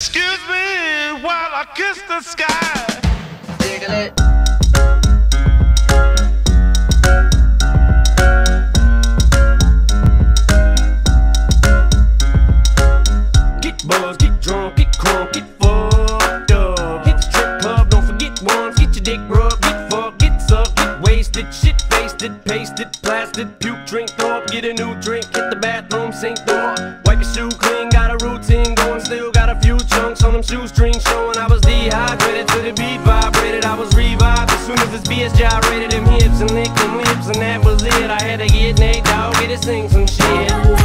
Excuse me while I kiss the sky. Jiggle it. Get buzzed, get drunk, get crunk, get fucked up. Hit the strip club, don't forget once. Get your dick rubbed, get fucked, get sucked, get wasted, shit faced it, pasted, blasted, puke, drink, throw up, get a new drink, hit the bathroom, sink, throw up, wipe your shoe clean, got a routine going, still got a few chunks on them shoestrings showing I was dehydrated to the beat vibrated, I was revived as soon as this BS gyrated them hips and licked them lips and that was it. I had to get Nate Dogg, get to sing some shit.